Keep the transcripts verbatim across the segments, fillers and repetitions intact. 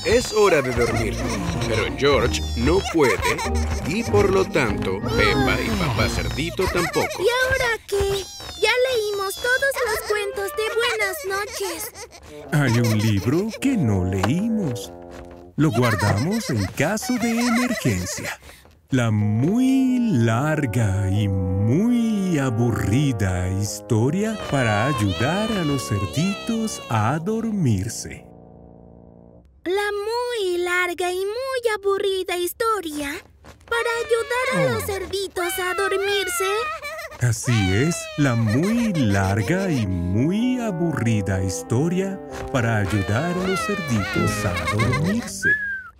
es hora de dormir. Pero George no puede y por lo tanto Peppa y Papá Cerdito tampoco. ¿Y ahora qué? Ya leímos todos los cuentos de buenas noches. Hay un libro que no leímos. Lo guardamos en caso de emergencia. La muy larga y muy aburrida historia para ayudar a los cerditos a dormirse. La muy larga y muy aburrida historia para ayudar a los cerditos a dormirse. Así es, la muy larga y muy aburrida historia para ayudar a los cerditos a dormirse.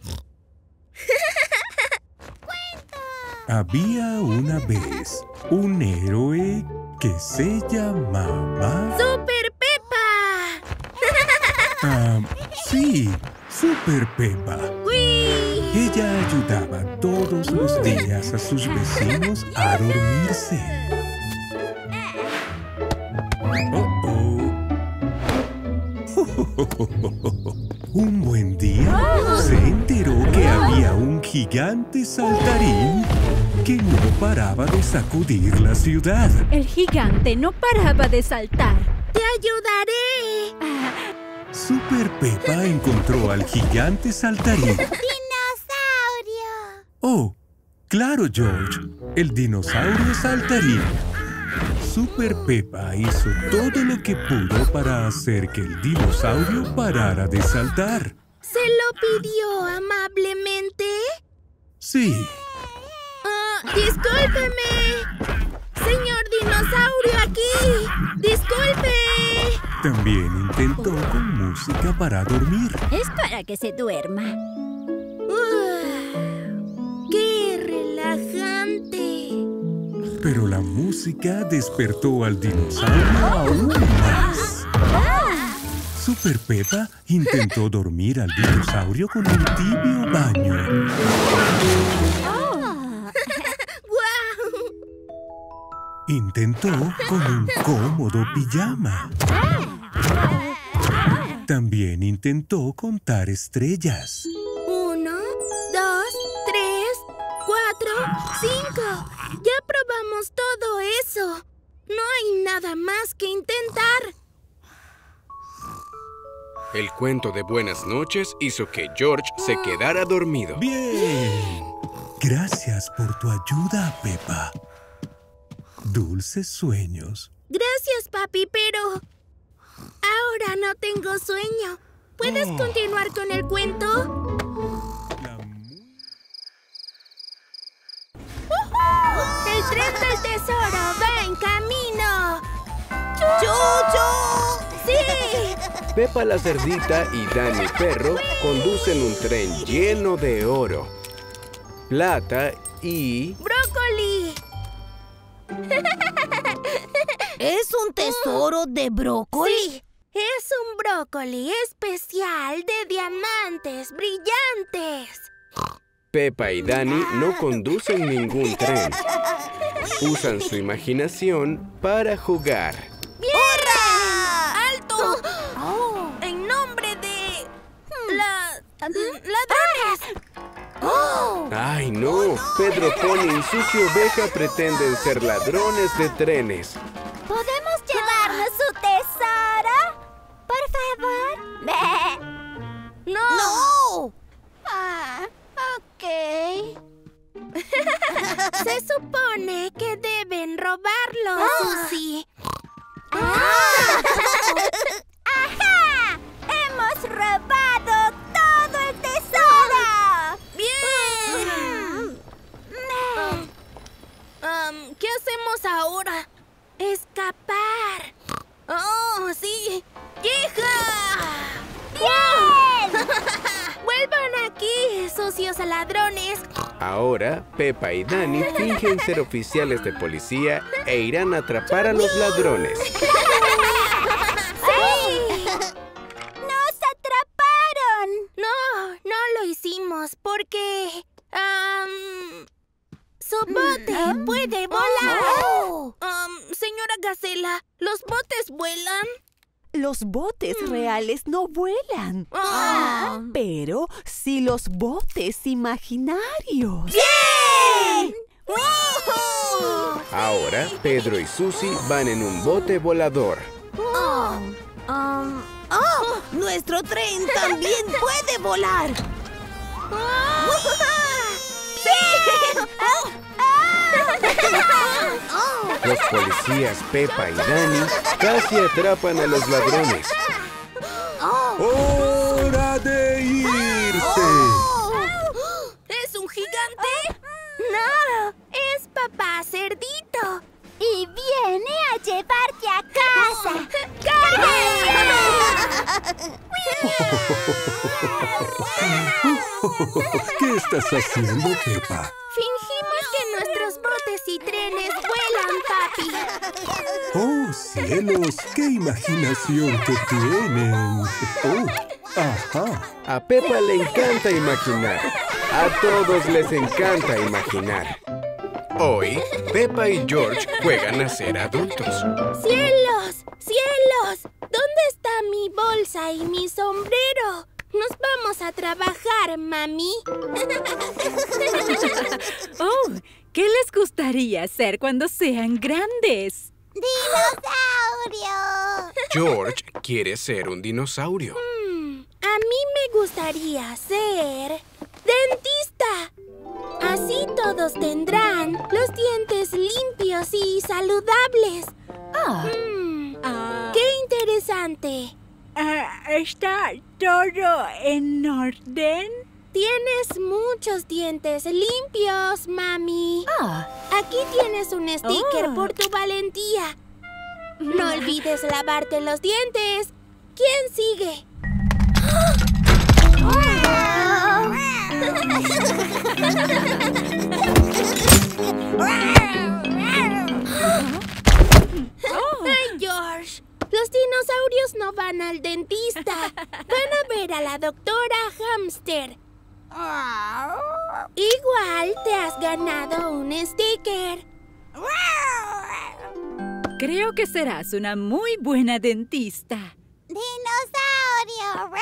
Había una vez un héroe que se llamaba... ¡Super Peppa! Ah, sí, Super Peppa. ¡Uy! Ella ayudaba todos los días a sus vecinos a dormirse. Oh, oh. Un buen día se enteró que había un gigante saltarín que no paraba de sacudir la ciudad. El gigante no paraba de saltar. ¡Te ayudaré! Ah. Super Peppa encontró al gigante saltarín. ¡Dinosaurio! Oh, claro, George, el dinosaurio saltarín. Super Peppa hizo todo lo que pudo para hacer que el dinosaurio parara de saltar. ¿Se lo pidió amablemente? Sí. Oh, ¡discúlpeme! ¡Señor dinosaurio aquí! ¡Disculpe! También intentó con música para dormir. Es para que se duerma. Uh, ¡Qué relajante! Pero la música despertó al dinosaurio aún más. Super Peppa intentó dormir al dinosaurio con un tibio baño. ¡Guau! Intentó con un cómodo pijama. También intentó contar estrellas. Uno, dos, tres, cuatro, cinco. Ya probamos todo eso. No hay nada más que intentar. El cuento de buenas noches hizo que George se quedara dormido. ¡Bien! Gracias por tu ayuda, Peppa. Dulces sueños. Gracias, papi, pero... ahora no tengo sueño. ¿Puedes Oh. continuar con el cuento? La mu- ¡El tren del tesoro va en camino! ¡Chuchu! ¡Sí! Peppa la cerdita y Danny Perro conducen un tren lleno de oro, plata y... ¡Brócoli! ¿Es un tesoro de brócoli? Sí, es un brócoli especial de diamantes brillantes. Peppa y Danny no conducen ningún tren. Usan su imaginación para jugar. ¡Bien! ¡Hurra! ¡Alto! Oh. En nombre de... la... ladrones. ¡Oh! ¡Ay, no! Pedro Pony y Sucio Oveja pretenden ser ladrones de trenes. ¿Podemos llevarnos su tesoro? Por favor. ¡No! ¡No! Ah, ok. Se supone que deben robarlo, Susie. ¡Ah! ¡Ajá! ¡Hemos robado todo el tesoro! ¡Bien! Um, um, ¿Qué hacemos ahora? ¡Escapar! ¡Oh, sí! ¡Hija! ¡Bien! ¡Vuelvan aquí, sucios ladrones! Ahora, Peppa y Danny fingen ser oficiales de policía e irán a atrapar a los ladrones. ¡Sí! ¡Nos atraparon! No, no lo hicimos porque... Um, su bote puede volar. Oh. Um, señora Gacela, ¿los botes vuelan? Los botes reales no vuelan. Ah. Pero sí los botes imaginarios. ¡Bien! Ahora, Pedro y Susie van en un bote volador. Oh, um, oh, nuestro tren también puede volar. Los policías Peppa y Danny casi atrapan a los ladrones. ¡Hora de irse! ¿Es un gigante? No, es papá cerdito. Y viene a llevarte a casa. ¿Qué estás haciendo, Peppa? Fingimos que nuestros botes y trenes vuelan, papi. ¡Oh, cielos! ¡Qué imaginación que tienen! ¡Oh! ¡Ajá! A Peppa le encanta imaginar. A todos les encanta imaginar. Hoy, Peppa y George juegan a ser adultos. ¡Cielos! ¡Cielos! ¿Dónde está mi bolsa y mi sombrero? Nos vamos a trabajar, mami. Oh, ¿qué les gustaría hacer cuando sean grandes? ¡Dinosaurio! George quiere ser un dinosaurio. Hmm, a mí me gustaría ser dentista. Así todos tendrán los dientes limpios y saludables. Ah, Hmm, ah, ¡Qué interesante! ah, ¿está todo en orden? Tienes muchos dientes limpios, mami. Ah, Aquí tienes un sticker Oh. por tu valentía. No olvides lavarte los dientes. ¿Quién sigue? ¡Ay, George! Los dinosaurios no van al dentista. Van a ver a la doctora Hamster. Igual te has ganado un sticker. creo que serás una muy buena dentista. ¡Dinosaurio!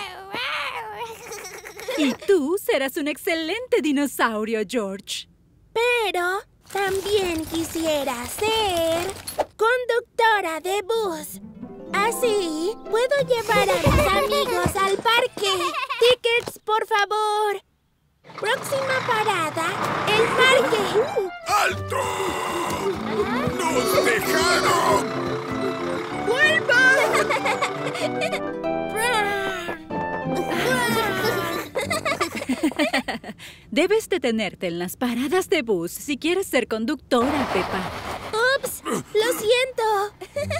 Y tú serás un excelente dinosaurio, George. Pero también quisiera ser conductora de bus. Así puedo llevar a mis amigos al parque. Tickets, por favor. Próxima parada, el parque. ¡Alto! ¡Nos dejaron! Debes detenerte en las paradas de bus si quieres ser conductora, Peppa. ¡Ups! ¡Lo siento!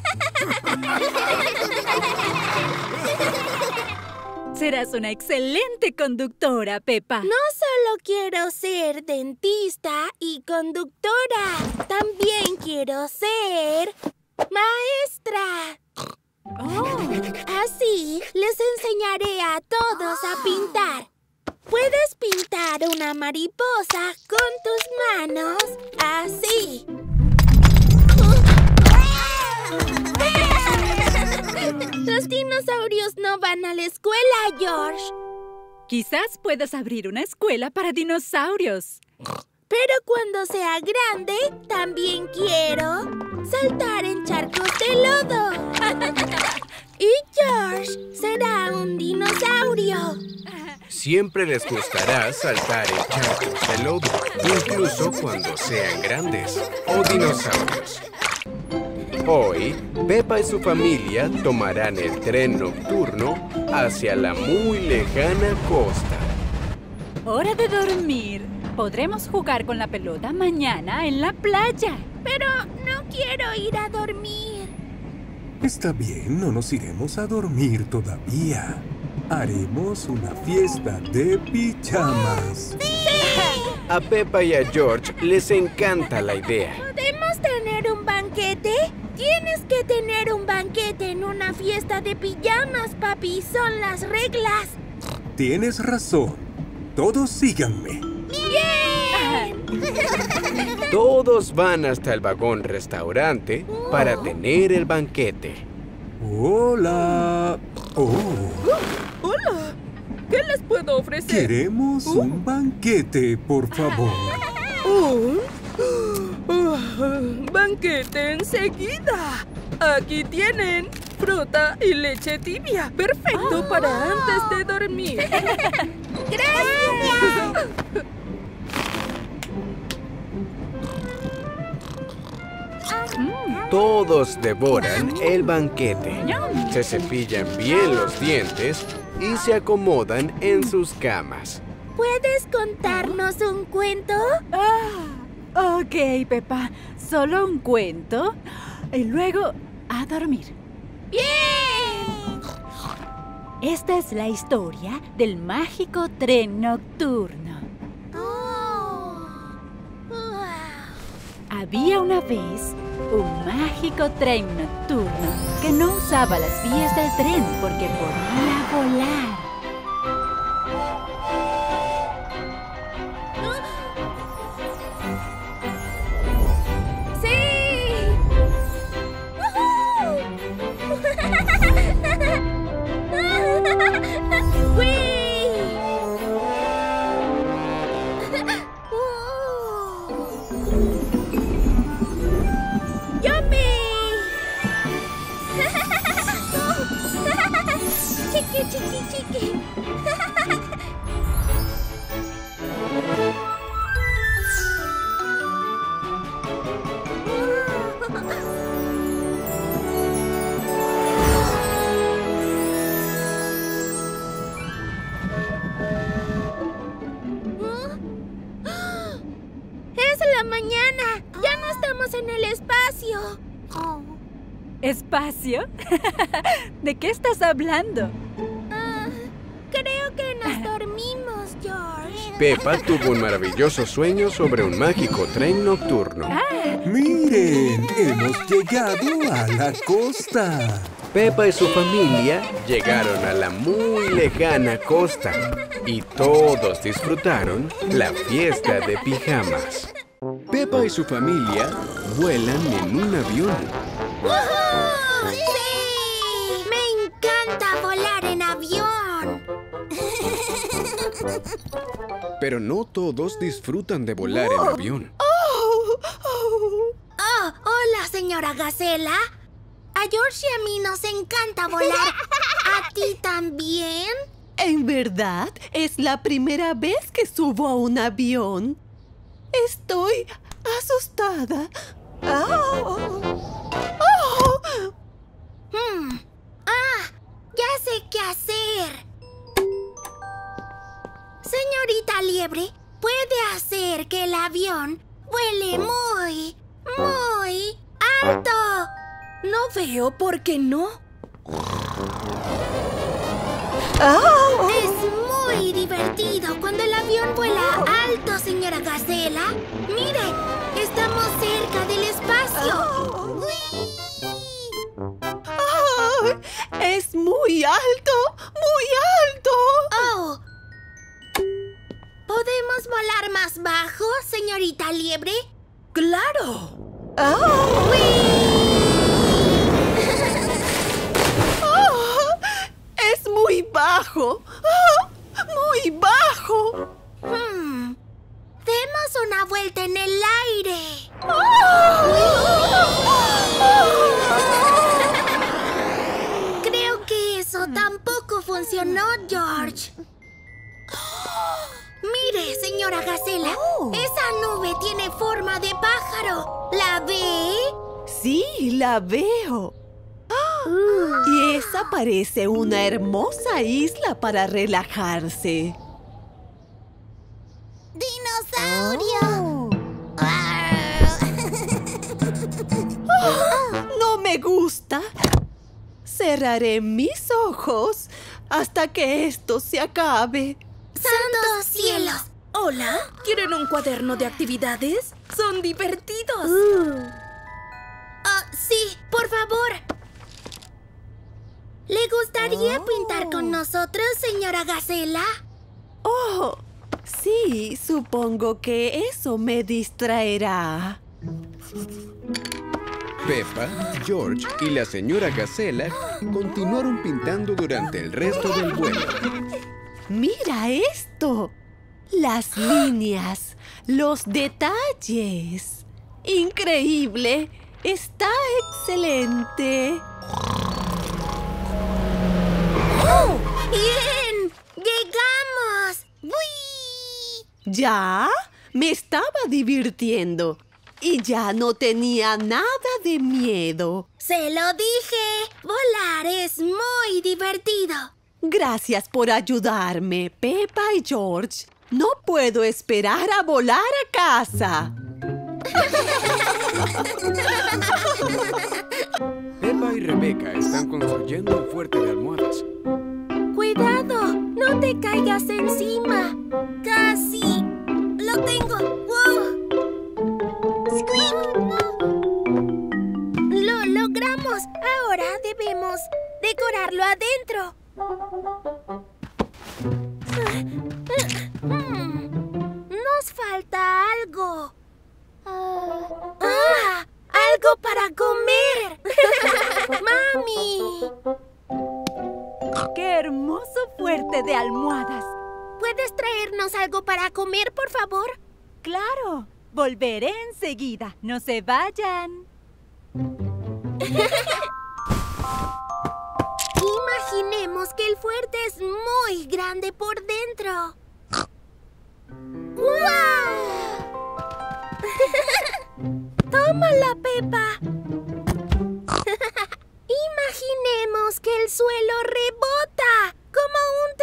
Serás una excelente conductora, Peppa. No solo quiero ser dentista y conductora, también quiero ser maestra. Oh, Así les enseñaré a todos a pintar. Puedes pintar una mariposa con tus manos, así. Los dinosaurios no van a la escuela, George. quizás puedas abrir una escuela para dinosaurios. Pero cuando sea grande, también quiero saltar en charcos de lodo. Y George será un dinosaurio. Siempre les gustará saltar en charcos de lodo, incluso cuando sean grandes o dinosaurios. Hoy, Peppa y su familia tomarán el tren nocturno hacia la muy lejana costa. Hora de dormir. Podremos jugar con la pelota mañana en la playa. Pero no quiero ir a dormir. Está bien, no nos iremos a dormir todavía. Haremos una fiesta de pijamas. A Peppa y a George les encanta la idea. ¿Podemos tener un banquete? Tienes que tener un banquete en una fiesta de pijamas, papi. Son las reglas. Tienes razón. Todos síganme. ¡Bien! Todos van hasta el vagón restaurante para tener el banquete. Hola. Oh. Hola. ¿Qué les puedo ofrecer? Queremos Uh. un banquete, por favor. ¿Un uh, banquete enseguida? Aquí tienen fruta y leche tibia. Perfecto Oh. para antes de dormir. ¡Gracias! Todos devoran el banquete. Se cepillan bien los dientes y se acomodan en sus camas. ¿Puedes contarnos un cuento? Ah, ok, Pepa. Solo un cuento y luego a dormir. ¡Bien! Esta es la historia del mágico tren nocturno. Oh. Wow. Había una vez un mágico tren nocturno que no usaba las vías del tren porque podía volar. Chiqui, chiqui, chiqui. Es la mañana. Ya no estamos en el espacio. ¿Espacio? ¿De qué estás hablando? Ah, creo que nos dormimos, George. Peppa tuvo un maravilloso sueño sobre un mágico tren nocturno. Miren, hemos llegado a la costa. Peppa y su familia llegaron a la muy lejana costa y todos disfrutaron la fiesta de pijamas. Peppa y su familia vuelan en un avión. ¡Woohoo! ¡Sí! ¡Me encanta volar en avión! Pero no todos disfrutan de volar en avión. ¡Oh! ¡Hola, señora Gacela! A George y a mí nos encanta volar. ¿A ti también? En verdad, es la primera vez que subo a un avión. Estoy asustada. ¡Oh! ¡Oh! Hmm. ¡Ah! Ya sé qué hacer. Señorita Liebre, ¿puede hacer que el avión vuele muy, muy alto? No veo por qué no. ¡Oh! Es muy divertido cuando el avión vuela alto, señora Gacela. Mire, estamos cerca del espacio. ¡Oh! ¡Es muy alto! ¡Muy alto! Oh. ¿Podemos volar más bajo, señorita Liebre? ¡Claro! ¡Oh! ¡Oh! ¡Es muy bajo! ¡Oh! ¡Muy bajo! Hmm. Demos una vuelta en el aire. Creo que eso tampoco funcionó, George. Mire, señora Gacela, esa nube tiene forma de pájaro. ¿La ve? Sí, la veo. ¡Ah! Y esa parece una hermosa isla para relajarse. ¡Dinosaurio! ¡Ah! No me gusta. Cerraré mis ojos hasta que esto se acabe. ¡Santos cielos! Hola, ¿quieren un cuaderno de actividades? Son divertidos. Ah, sí, por favor. ¿Le gustaría Oh. pintar con nosotros, señora Gacela? Oh, sí, supongo que eso me distraerá. Peppa, George y la señora Gacela continuaron pintando durante el resto del vuelo. ¡Mira esto! Las líneas, los detalles. ¡Increíble! ¡Está excelente! ¡Oh! ¡Bien! ¡Llegamos! ¡Uy! ¿Ya? Me estaba divirtiendo y ya no tenía nada de miedo. ¡Se lo dije! ¡Volar es muy divertido! Gracias por ayudarme, Peppa y George. No puedo esperar a volar a casa. Peppa y Rebecca están construyendo un fuerte de almohadas. ¡Cuidado! ¡No te caigas encima! ¡Casi! ¡Lo tengo! ¡Wow! ¡Squeak! ¡Lo logramos! Ahora debemos decorarlo adentro. Nos falta algo. ¡Ah! ¡Algo para comer! ¡Mami! ¡Qué hermoso fuerte de almohadas! ¿Puedes traernos algo para comer, por favor? ¡Claro! Volveré enseguida. ¡No se vayan! Imaginemos que el fuerte es muy grande por dentro. ¡Guau! ¡Tómala, Peppa! Imaginemos que el suelo rebota como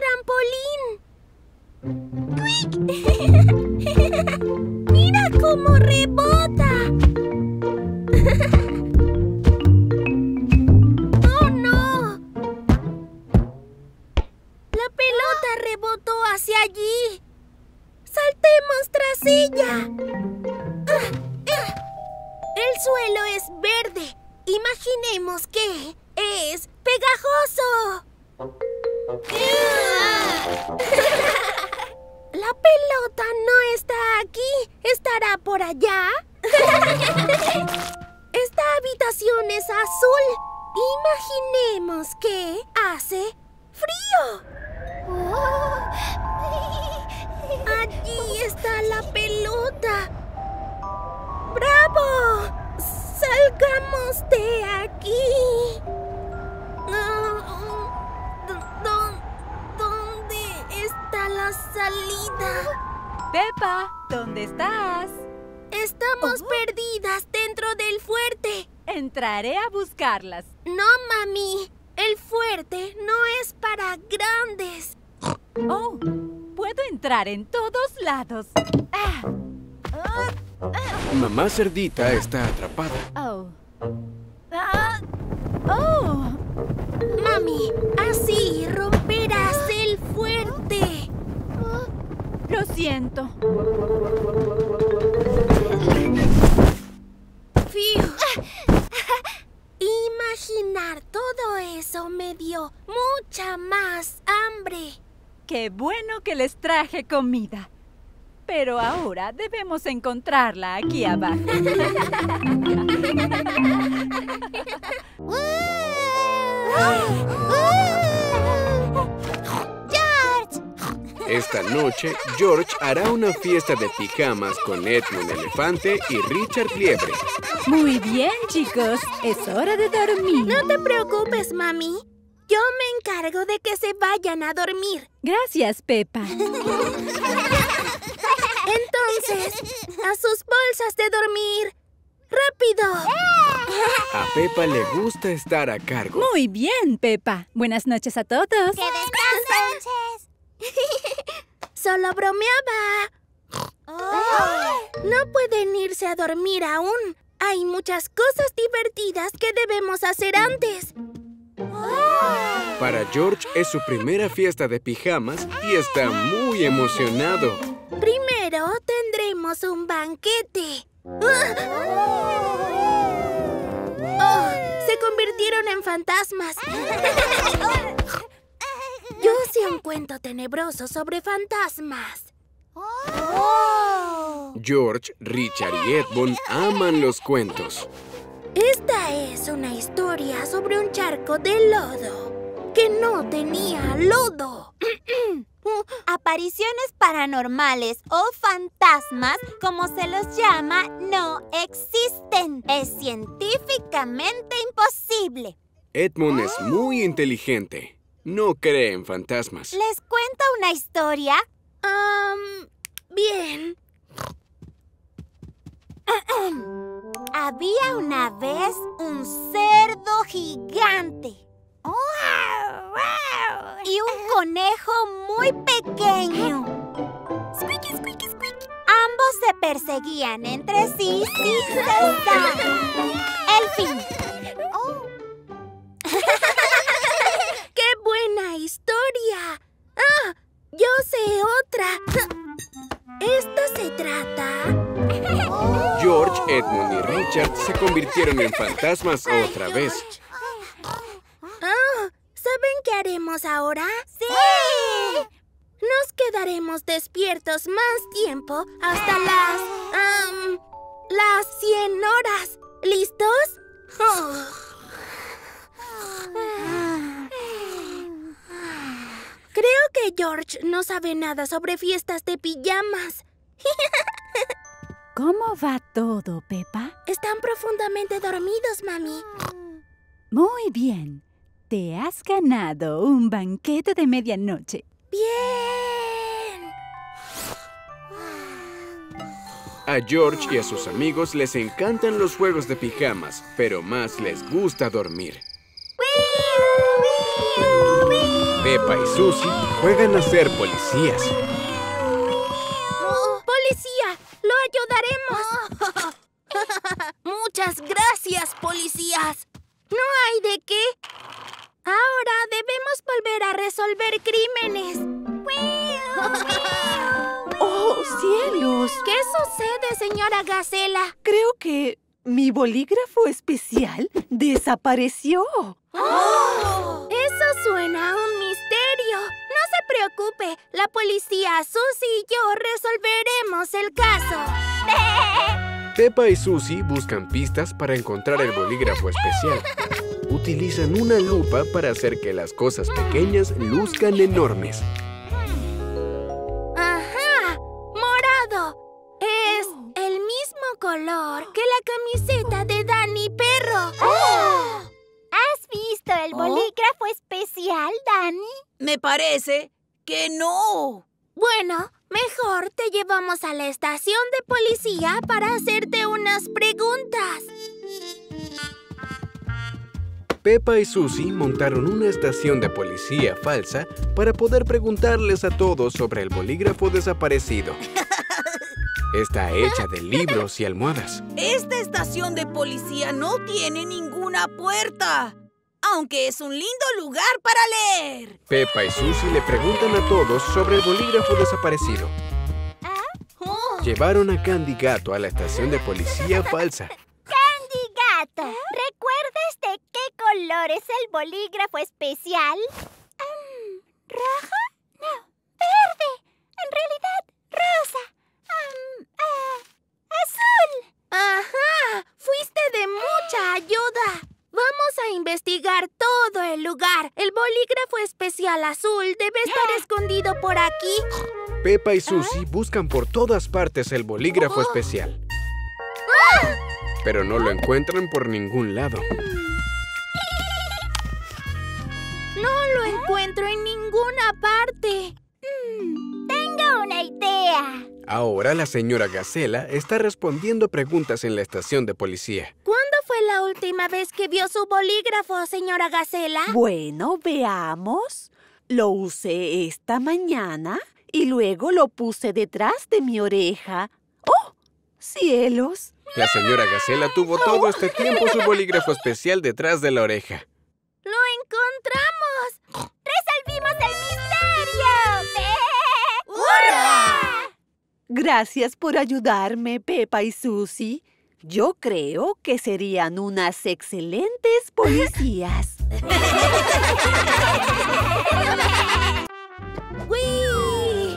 un trampolín. ¡Mira cómo rebota! ¡Oh, no! La pelota rebotó hacia allí. ¡Saltemos tras ella! El suelo es verde. Imaginemos que es pegajoso. La pelota no está aquí. ¿Estará por allá? Esta habitación es azul. Imaginemos que hace frío. Allí está la pelota. ¡Bravo! ¡Salgamos de aquí! ¿Dónde está la salida? Peppa, ¿dónde estás? Estamos Oh. perdidas dentro del fuerte. Entraré a buscarlas. No, mami. El fuerte no es para grandes. Oh, puedo entrar en todos lados. Ah. Ah. Mamá Cerdita está atrapada. Oh. Ah. Oh. Mami, así romperás el fuerte. Lo siento. Fiu. Imaginar todo eso me dio mucha más hambre. Qué bueno que les traje comida. Pero ahora debemos encontrarla aquí abajo. ¡George! Esta noche, George hará una fiesta de pijamas con Edmund Elefante y Richard Liebre. Muy bien, chicos. Es hora de dormir. No te preocupes, mami. Yo me encargo de que se vayan a dormir. Gracias, Peppa. Entonces, a sus bolsas de dormir. ¡Rápido! A Peppa le gusta estar a cargo. Muy bien, Peppa. Buenas noches a todos. ¡Que descansen! Solo bromeaba. No pueden irse a dormir aún. Hay muchas cosas divertidas que debemos hacer antes. Para George es su primera fiesta de pijamas y está muy emocionado. Primero tendremos un banquete. ¡Oh! Se convirtieron en fantasmas. Yo sé un cuento tenebroso sobre fantasmas. George, Richard y Edmund aman los cuentos. Esta es una historia sobre un charco de lodo que no tenía lodo. Apariciones paranormales o fantasmas, como se los llama, no existen. Es científicamente imposible. Edmund es muy inteligente. No cree en fantasmas. ¿Les cuento una historia? Um, bien. Había una vez un cerdo gigante. Y un conejo muy pequeño. Squeaky, squeaky, squeaky. Ambos se perseguían entre sí sin cesar. El fin. Oh. ¡Qué buena historia! ¡Ah! Yo sé otra. Esto se trata... George, Edmund y Richard se convirtieron en fantasmas otra vez. Ah, ¿saben qué haremos ahora? ¡Sí! Nos quedaremos despiertos más tiempo hasta las... Um, las cien horas. ¿Listos? Oh. Creo que George no sabe nada sobre fiestas de pijamas. ¿Cómo va todo, Peppa? Están profundamente dormidos, mami. Muy bien. Te has ganado un banquete de medianoche. ¡Bien! A George y a sus amigos les encantan los juegos de pijamas, pero más les gusta dormir. Peppa y Susie juegan a ser policías. ¡Policía! ¡Lo ayudaremos! Muchas gracias, policías. No hay de qué. Ahora debemos volver a resolver crímenes. ¡Oh, cielos! ¿Qué sucede, señora Gacela? Creo que mi bolígrafo especial desapareció. ¡Oh! Eso suena a un misterio. No se preocupe. La policía, Susie y yo resolveremos el caso. Peppa y Susie buscan pistas para encontrar el bolígrafo especial. Utilizan una lupa para hacer que las cosas pequeñas luzcan enormes. ¡Ajá! ¡Morado! Es el mismo color que la camiseta de Danny Perro. Oh. ¿Has visto el bolígrafo especial, Danny? Me parece que no. Bueno, mejor te llevamos a la estación de policía para hacerte unas preguntas. Peppa y Susie montaron una estación de policía falsa para poder preguntarles a todos sobre el bolígrafo desaparecido. Está hecha de libros y almohadas. Esta estación de policía no tiene ninguna puerta, aunque es un lindo lugar para leer. Peppa y Susie le preguntan a todos sobre el bolígrafo desaparecido. Llevaron a Candy Gato a la estación de policía falsa. ¡Candy Gato! ¿Recuerdas de qué color es el bolígrafo especial? Um, ¿Rojo? No. ¿Verde? En realidad, rosa. Um, uh, ¡Azul! ¡Ajá! ¡Fuiste de mucha ayuda! Vamos a investigar todo el lugar. El bolígrafo especial azul debe estar escondido por aquí. Peppa y Susie buscan por todas partes el bolígrafo especial. Pero no lo encuentran por ningún lado. No lo encuentro en ninguna parte. Mm, tengo una idea. Ahora la señora Gacela está respondiendo preguntas en la estación de policía. ¿Cuándo fue la última vez que vio su bolígrafo, señora Gacela? Bueno, veamos. Lo usé esta mañana y luego lo puse detrás de mi oreja. ¡Oh, cielos! La señora Gacela tuvo todo este tiempo su bolígrafo especial detrás de la oreja. ¡Lo encontramos! ¡Resolvimos el misterio! ¡Hurra! Gracias por ayudarme, Peppa y Susie. Yo creo que serían unas excelentes policías. ¡Uy!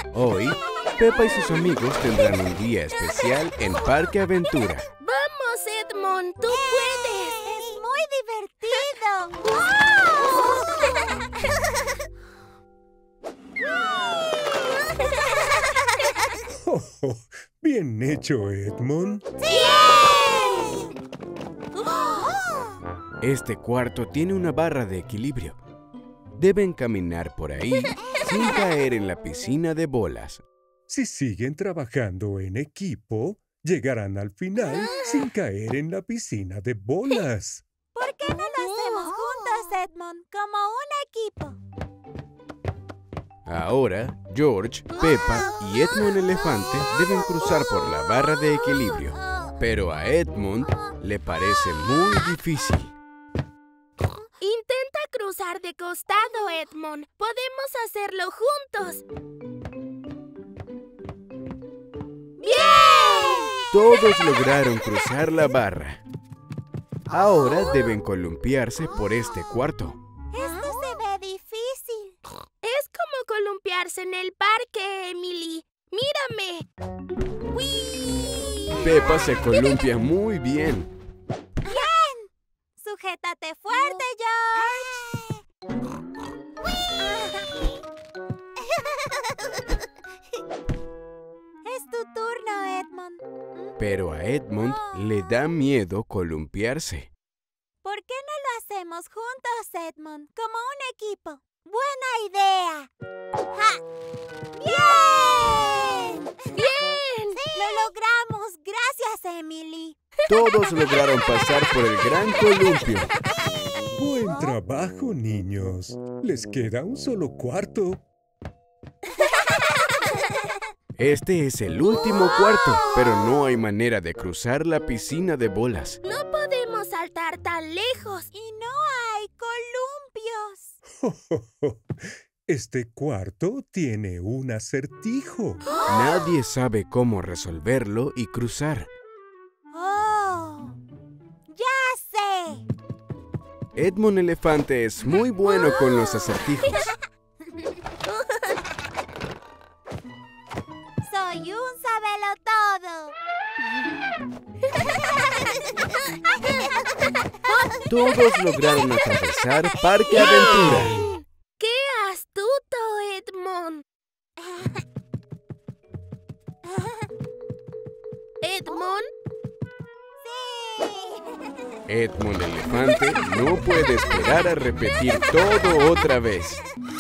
Hoy, Peppa y sus amigos tendrán un día especial en Parque Aventura. ¡Vamos, Oh, oh, bien hecho, Edmond. Este cuarto tiene una barra de equilibrio. Deben caminar por ahí sin caer en la piscina de bolas. Si siguen trabajando en equipo, llegarán al final sin caer en la piscina de bolas. ¿Por qué no lo hacemos juntos, Edmond, como un equipo? Ahora, George, Peppa y Edmond Elefante deben cruzar por la barra de equilibrio. Pero a Edmond le parece muy difícil. Intenta cruzar de costado, Edmond. Podemos hacerlo juntos. ¡Bien! Todos lograron cruzar la barra. Ahora deben columpiarse por este cuarto. Esto se ve difícil. Es como columpiarse en el parque, Emily. ¡Mírame! ¡Uy! Peppa se columpia muy bien. ¡Sujétate fuerte, George! Es tu turno, Edmond. Pero a Edmond le da miedo columpiarse. ¿Por qué no lo hacemos juntos, Edmond, como un equipo? ¡Buena idea! ¡Ja! ¡Bien! ¡Bien! ¡Lo logramos! ¡Gracias, Emily! Todos lograron pasar por el gran columpio. Buen trabajo, niños. Les queda un solo cuarto. Este es el último cuarto, pero no hay manera de cruzar la piscina de bolas. No podemos saltar tan lejos. Y no hay columpios. Este cuarto tiene un acertijo. Nadie sabe cómo resolverlo y cruzar. ¡Oh! ¡Ya sé! Edmond Elefante es muy bueno con los acertijos. Soy un sabelotodo. Todos lograron atravesar Parque Aventura. ¡Qué astuto, Edmond! ¿Edmond? Edmond Elefante no puede esperar a repetir todo otra vez.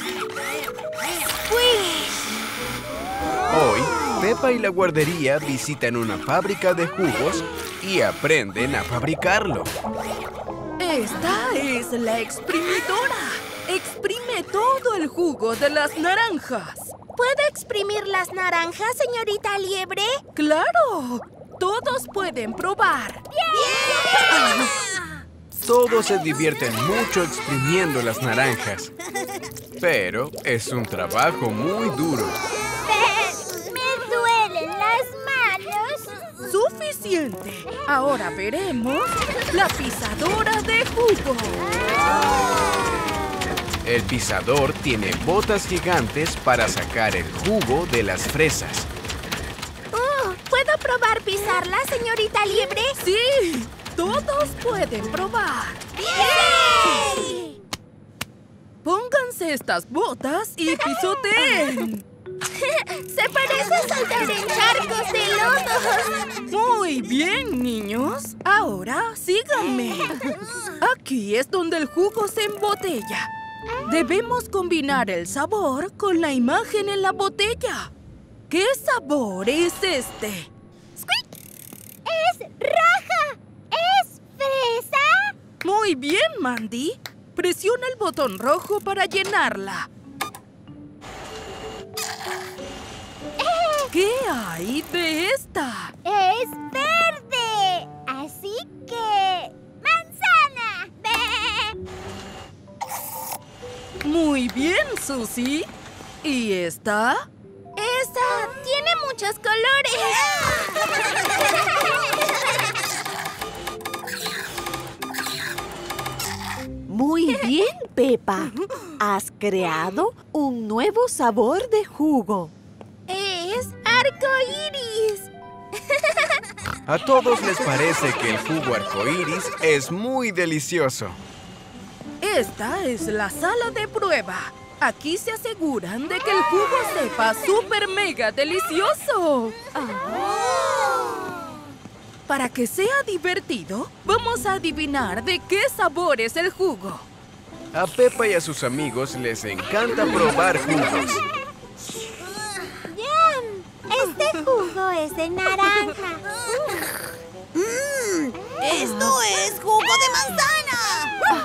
Hoy, Peppa y la guardería visitan una fábrica de jugos y aprenden a fabricarlo. Esta es la exprimidora. Exprime todo el jugo de las naranjas. ¿Puedo exprimir las naranjas, señorita Liebre? ¡Claro! Todos pueden probar. ¡Bien! Todos se divierten mucho exprimiendo las naranjas. Pero es un trabajo muy duro. Me duelen las manos. ¡Suficiente! Ahora veremos la pisadora de jugo. El pisador tiene botas gigantes para sacar el jugo de las fresas. Oh, ¿puedo probar pisarla, señorita Liebre? ¡Sí! ¡Todos pueden probar! ¡Bien! Pónganse estas botas y pisoteen. Se parece a saltar en charcos de lodo. Muy bien, niños. Ahora síganme. Aquí es donde el jugo se embotella. Debemos combinar el sabor con la imagen en la botella. ¿Qué sabor es este? ¡Squeak! ¡Es roja! ¿Es fresa? Muy bien, Mandy. Presiona el botón rojo para llenarla. ¿Qué hay de esta? ¡Es verde! Así que... ¡manzana! Muy bien, Susie. ¿Y esta? ¡Esa tiene muchos colores! Muy bien, Peppa. Has creado un nuevo sabor de jugo. ¡Es arcoíris! A todos les parece que el jugo arcoíris es muy delicioso. Esta es la sala de prueba. Aquí se aseguran de que el jugo sepa súper mega delicioso. Para que sea divertido, vamos a adivinar de qué sabor es el jugo. A Peppa y a sus amigos les encanta probar jugos. Este jugo es de naranja. ¡Mmm! ¡Esto es jugo de manzana!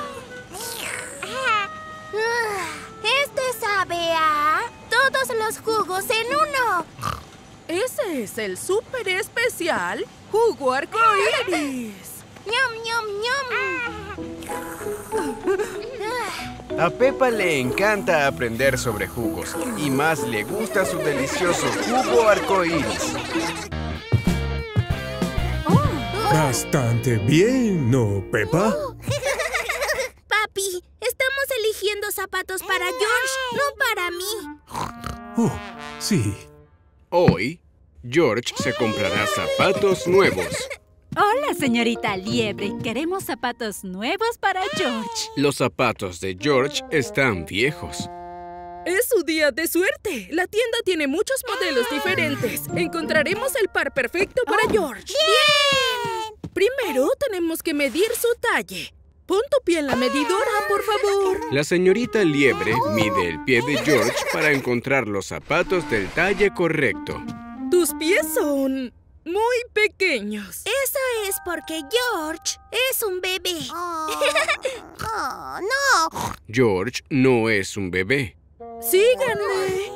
Este sabe a todos los jugos en uno. Ese es el súper especial jugo arcoíris. ¡Ñam, ñam, ñam! A Peppa le encanta aprender sobre jugos y más le gusta su delicioso jugo arcoíris. Bastante bien, ¿no, Peppa? Papi, estamos eligiendo zapatos para George, no para mí. Oh, sí. Hoy, George se comprará zapatos nuevos. Hola, señorita Liebre. Queremos zapatos nuevos para George. Los zapatos de George están viejos. Es su día de suerte. La tienda tiene muchos modelos diferentes. Encontraremos el par perfecto para George. ¡Bien! Primero tenemos que medir su talle. Pon tu pie en la medidora, por favor. La señorita Liebre mide el pie de George para encontrar los zapatos del talle correcto. Tus pies son muy pequeños. Eso es porque George es un bebé. Oh, oh, no. George no es un bebé. Síganme.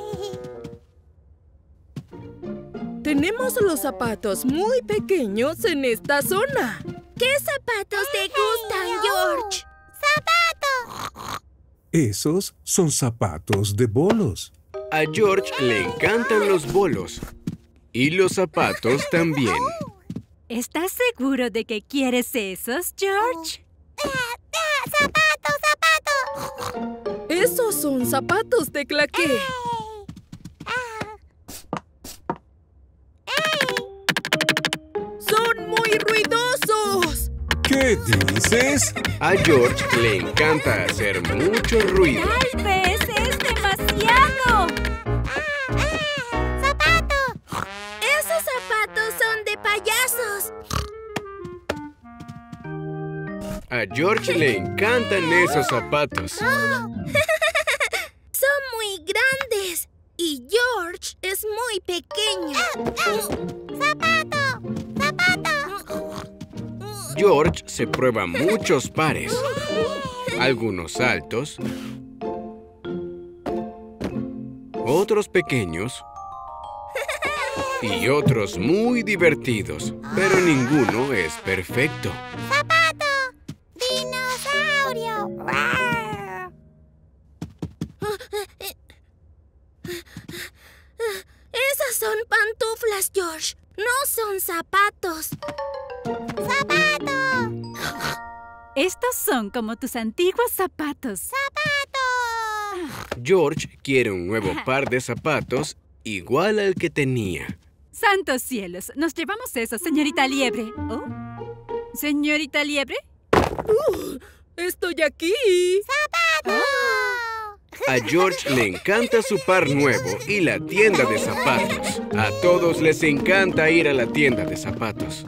Tenemos los zapatos muy pequeños en esta zona. ¿Qué zapatos te gustan, George? ¡Zapato! Esos son zapatos de bolos. A George le encantan los bolos. Y los zapatos también. ¿Estás seguro de que quieres esos, George? ¡Zapato, zapato! Esos son zapatos de claqué. ¡Son muy ruidosos! ¿Qué dices? A George le encanta hacer mucho ruido. Tal vez es demasiado. ¡Zapato! Esos zapatos son de payasos. A George le encantan esos zapatos. Son muy grandes. Y George es muy pequeño. ¡Zapato! ¡Zapato! George se prueba muchos pares. Algunos altos. Otros pequeños. Y otros muy divertidos. Pero ninguno es perfecto. ¡Zapato! ¡Dinosaurio! Esas son pantuflas, George. No son zapatos. ¡Zapato! Estos son como tus antiguos zapatos. ¡Zapato! George quiere un nuevo par de zapatos igual al que tenía. ¡Santos cielos! Nos llevamos eso, señorita Liebre. Oh. ¿Señorita Liebre? Uh, ¡Estoy aquí! ¡Zapato! A George le encanta su par nuevo y la tienda de zapatos. A todos les encanta ir a la tienda de zapatos.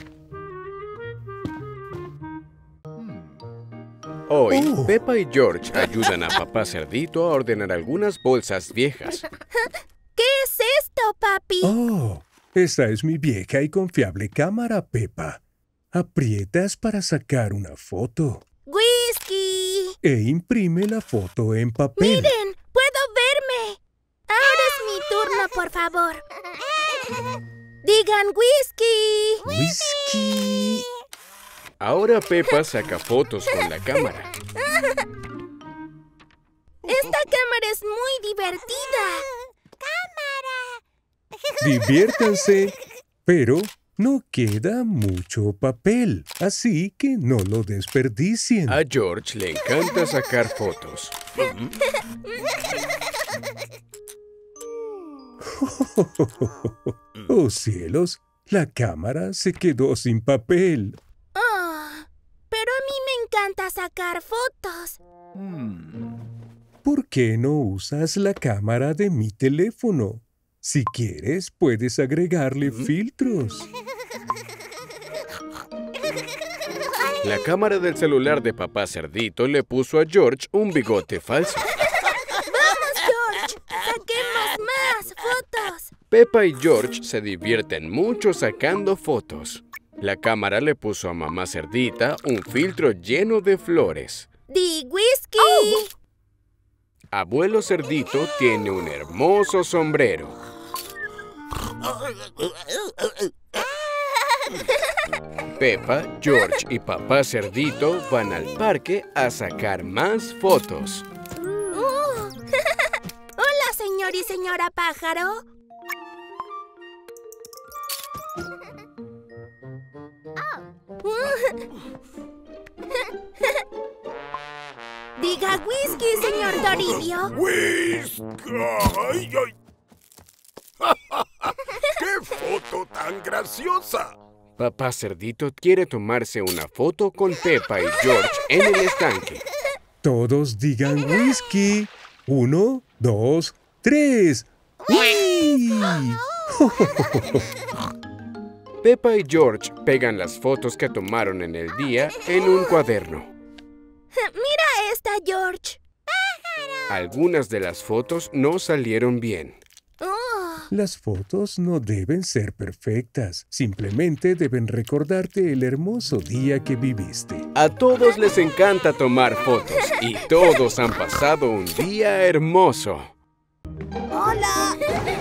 Hoy, Oh. Peppa y George ayudan a Papá Cerdito a ordenar algunas bolsas viejas. ¿Qué es esto, papi? Oh, esa es mi vieja y confiable cámara, Peppa. Aprietas para sacar una foto ¡Whisky! e imprime la foto en papel. ¡Miren! ¡Puedo verme! Ahora es mi turno, por favor. ¡Digan whisky! Whisky. Ahora Peppa saca fotos con la cámara. Esta cámara es muy divertida. Diviértanse, pero no queda mucho papel, así que no lo desperdicien. A George le encanta sacar fotos. Oh cielos, la cámara se quedó sin papel. Oh, pero a mí me encanta sacar fotos. ¿por qué no usas la cámara de mi teléfono? Si quieres, puedes agregarle filtros. La cámara del celular de Papá Cerdito le puso a George un bigote falso. ¡Vamos, George! ¡Saquemos más fotos! Peppa y George se divierten mucho sacando fotos. La cámara le puso a Mamá Cerdita un filtro lleno de flores. ¡Di whisky! Oh. Abuelo Cerdito tiene un hermoso sombrero. Peppa, George y Papá Cerdito van al parque a sacar más fotos. Uh. Hola, señor y señora pájaro. Diga whisky, señor Toribio. ¡Whisky! ¡Ay, ay! ¡Qué foto tan graciosa! Papá Cerdito quiere tomarse una foto con Peppa y George en el estanque. Todos digan whisky. Uno, dos, tres. ¡Uy! Peppa y George pegan las fotos que tomaron en el día en un cuaderno. Mira esta, George. Algunas de las fotos no salieron bien. Oh. Las fotos no deben ser perfectas. Simplemente deben recordarte el hermoso día que viviste. A todos les encanta tomar fotos y todos han pasado un día hermoso. ¡Hola!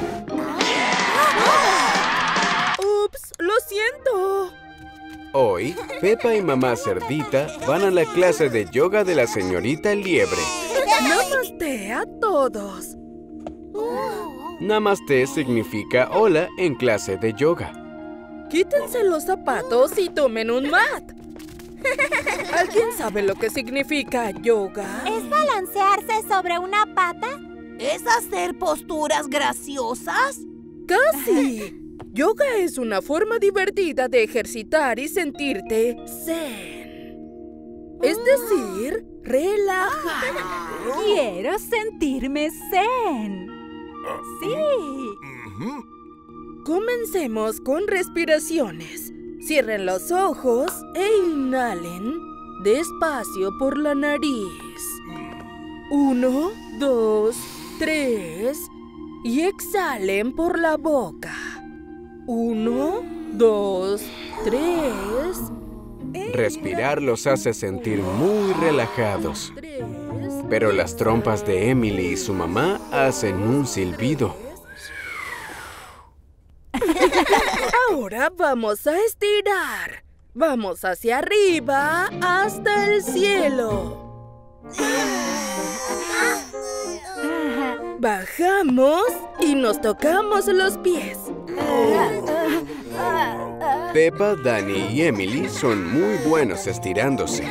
¡Ups! ¡Lo siento! Hoy, Peppa y Mamá Cerdita van a la clase de yoga de la señorita Liebre. ¡Namaste a todos! Namaste significa hola en clase de yoga. Quítense los zapatos y tomen un mat. ¿Alguien sabe lo que significa yoga? ¿Es balancearse sobre una pata? ¿Es hacer posturas graciosas? ¡Casi! Yoga es una forma divertida de ejercitar y sentirte zen. Es decir, relajado. Quiero sentirme zen. Sí. Comencemos con respiraciones. Cierren los ojos e inhalen despacio por la nariz. Uno, dos, tres. Y exhalen por la boca. Uno, dos, tres. Respirar los hace sentir muy relajados. Pero las trompas de Emily y su mamá hacen un silbido. Ahora vamos a estirar. Vamos hacia arriba hasta el cielo. Bajamos y nos tocamos los pies. Peppa, Danny y Emily son muy buenos estirándose.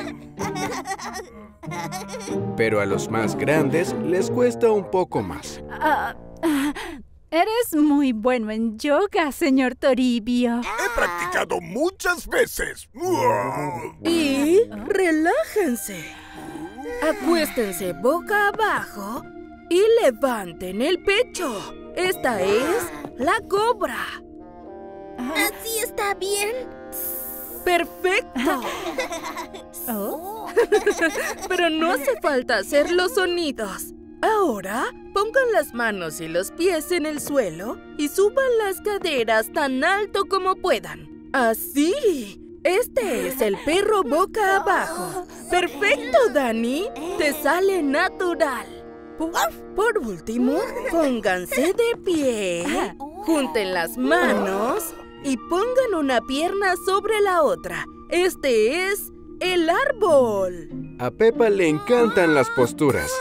Pero a los más grandes les cuesta un poco más. Uh, uh, eres muy bueno en yoga, señor Toribio. He practicado muchas veces. Y relájense. Acuéstense boca abajo y levanten el pecho. Esta es la cobra. ¿Así está bien? ¡Perfecto! Oh. Pero no hace falta hacer los sonidos. Ahora, pongan las manos y los pies en el suelo y suban las caderas tan alto como puedan. ¡Así! Este es el perro boca abajo. ¡Perfecto, Danny! Te sale natural. Por, por último, pónganse de pie, junten las manos y pongan una pierna sobre la otra. Este es el árbol. A Peppa le encantan las posturas.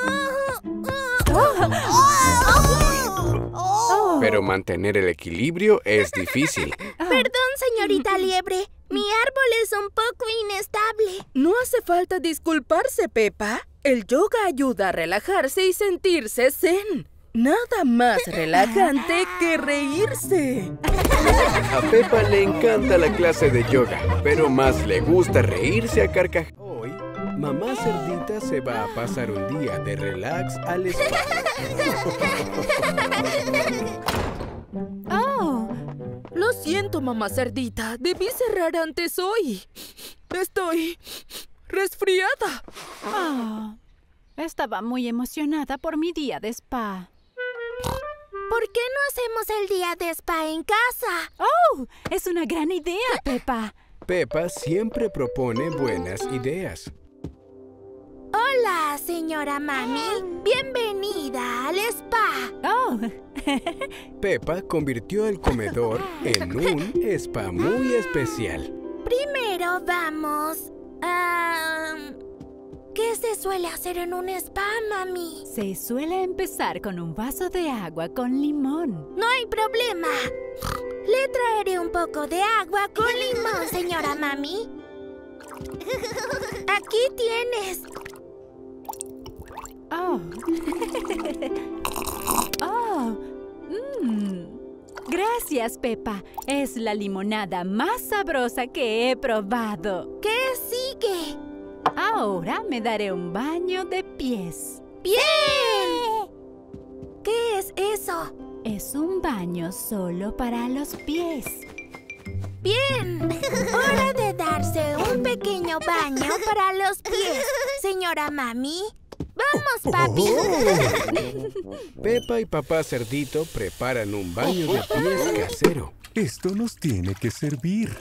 Pero mantener el equilibrio es difícil. Perdón, señorita Liebre. Mi árbol es un poco inestable. No hace falta disculparse, Peppa. El yoga ayuda a relajarse y sentirse zen. Nada más relajante que reírse. A Peppa le encanta la clase de yoga, pero más le gusta reírse a carcajadas. Hoy, Mamá Cerdita se va a pasar un día de relax al spa. ¡Oh! Lo siento, mamá Cerdita. Debí cerrar antes hoy. Estoy resfriada. Oh, estaba muy emocionada por mi día de spa. ¿Por qué no hacemos el día de spa en casa? ¡Oh! Es una gran idea, Peppa. Peppa siempre propone buenas ideas. Hola, señora Mami. Bienvenida al spa. ¡Oh! Peppa convirtió el comedor en un spa muy especial. Primero vamos a... ¿Qué se suele hacer en un spa, Mami? Se suele empezar con un vaso de agua con limón. No hay problema. Le traeré un poco de agua con limón, señora Mami. Aquí tienes. Oh. Oh. Mm. Gracias, Peppa. Es la limonada más sabrosa que he probado. ¿Qué sigue? Ahora me daré un baño de pies. ¡Bien! ¿Qué es eso? Es un baño solo para los pies. ¡Bien! Hora de darse un pequeño baño para los pies, señora Mami. ¡Vamos, papi! Oh. Peppa y papá Cerdito preparan un baño de pies casero. Esto nos tiene que servir.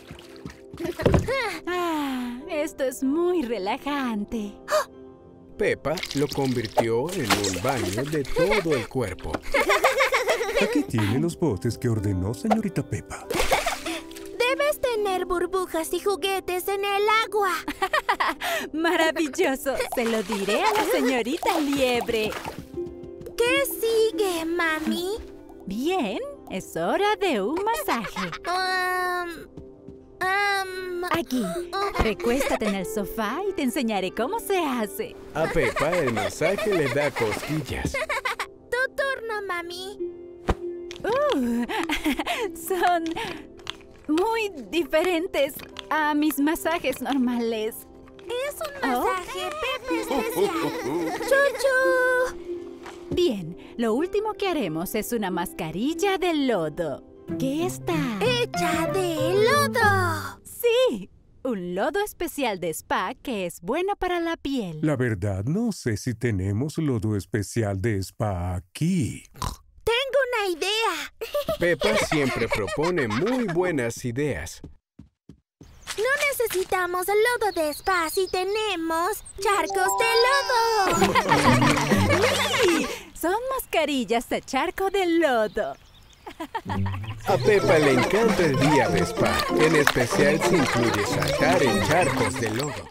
Ah, esto es muy relajante. Peppa lo convirtió en un baño de todo el cuerpo. Aquí tiene los botes que ordenó señorita Peppa. Debes tener burbujas y juguetes en el agua. ¡Maravilloso! Se lo diré a la señorita Liebre. ¿Qué sigue, Mami? Bien, es hora de un masaje. Um, um, Aquí, recuéstate en el sofá y te enseñaré cómo se hace. A Peppa el masaje le da cosquillas. Tu turno, Mami. Uh, son muy diferentes a mis masajes normales. Es un masaje Pepe especial. ¡Chuchu! Bien, lo último que haremos es una mascarilla de lodo. ¿Qué está? ¡Hecha de lodo! ¡Sí! Un lodo especial de spa que es bueno para la piel. La verdad, no sé si tenemos lodo especial de spa aquí. ¡Tengo una idea! Peppa siempre propone muy buenas ideas. No necesitamos lodo de spa si tenemos charcos de lodo. ¡Sí! Son mascarillas de charco de lodo. A Peppa le encanta el día de spa, en especial si incluye saltar en charcos de lodo.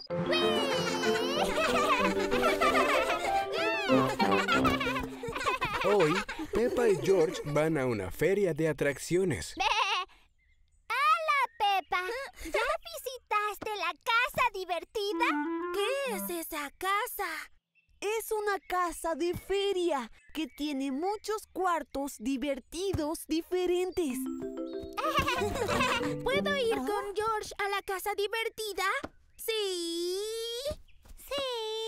Hoy, Peppa y George van a una feria de atracciones. ¡Hola, Peppa! ¿Ya visitaste la casa divertida? ¿Qué es esa casa? Es una casa de feria que tiene muchos cuartos divertidos diferentes. ¿Puedo ir con George a la casa divertida? ¿Sí? Sí.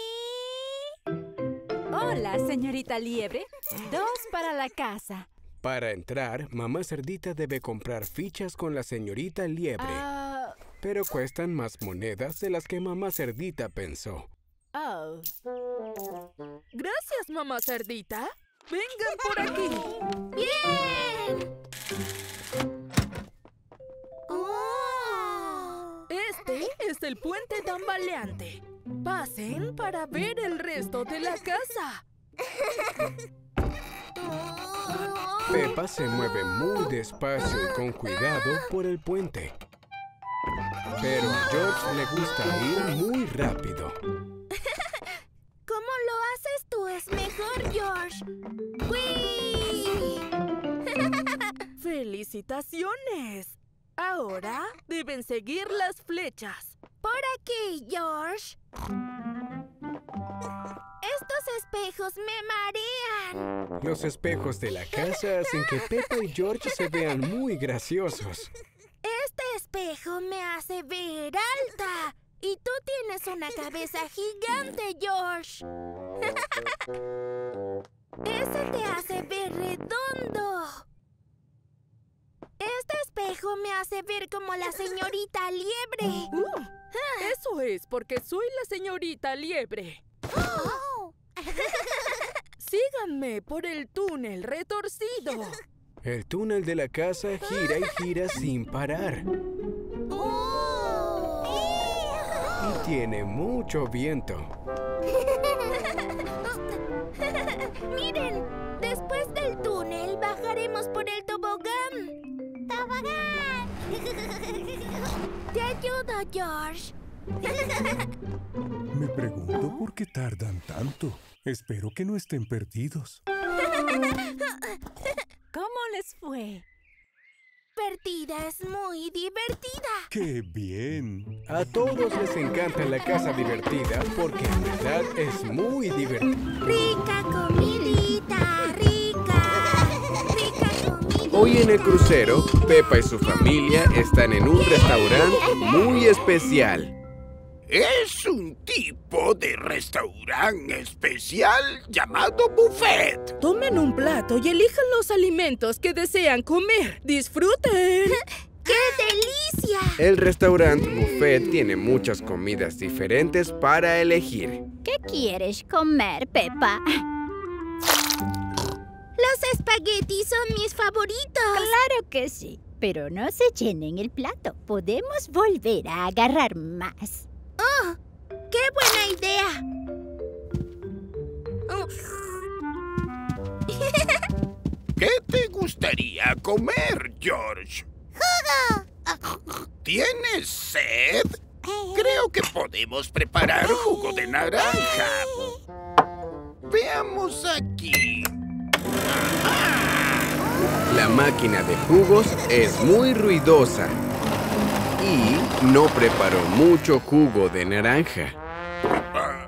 Hola, señorita Liebre. Dos para la casa. Para entrar, mamá Cerdita debe comprar fichas con la señorita Liebre. Ah, Pero cuestan más monedas de las que mamá Cerdita pensó. oh. Gracias, mamá Cerdita. Vengan por aquí. ¡Bien! Oh. Este es el puente tambaleante. Pasen para ver el resto de la casa. Peppa se mueve muy despacio y con cuidado por el puente. Pero a George le gusta ir muy rápido. ¿Cómo lo haces tú? Es mejor, George. ¡Uy! ¡Felicitaciones! Ahora deben seguir las flechas. Por aquí, George. Estos espejos me marean. Los espejos de la casa hacen que Peppa y George se vean muy graciosos. Este espejo me hace ver alta. Y tú tienes una cabeza gigante, George. Ese te hace ver redondo. Este espejo me hace ver como la señorita Liebre. Uh, eso es porque soy la señorita Liebre. Oh. Síganme por el túnel retorcido. El túnel de la casa gira y gira sin parar. Oh. Y tiene mucho viento. Miren, después del túnel bajaremos por el tobogán. ¡Tobogán! Te ayudo, George. Me pregunto por qué tardan tanto. Espero que no estén perdidos. ¿Cómo les fue? Divertida, es muy divertida. ¡Qué bien! A todos les encanta la casa divertida porque en verdad es muy divertida. Rica comidita, rica, rica comidita. Hoy en el crucero, Peppa y su familia están en un restaurante muy especial. Es un tipo de restaurante especial llamado buffet. Tomen un plato y elijan los alimentos que desean comer. ¡Disfruten! ¡Qué delicia! El restaurante buffet tiene muchas comidas diferentes para elegir. ¿Qué quieres comer, Peppa? Los espaguetis son mis favoritos. Claro que sí, pero no se llenen el plato. Podemos volver a agarrar más. ¡Oh! ¡Qué buena idea! ¿Qué te gustaría comer, George? ¡Jugo! ¿Tienes sed? Creo que podemos preparar jugo de naranja. Veamos aquí. La máquina de jugos es muy ruidosa y no preparó mucho jugo de naranja. Ah,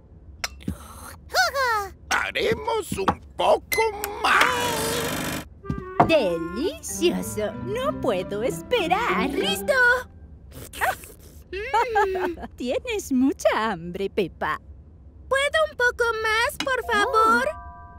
haremos un poco más. ¡Delicioso! No puedo esperar. ¡Listo! Tienes mucha hambre, Peppa. ¿Puedo un poco más, por favor?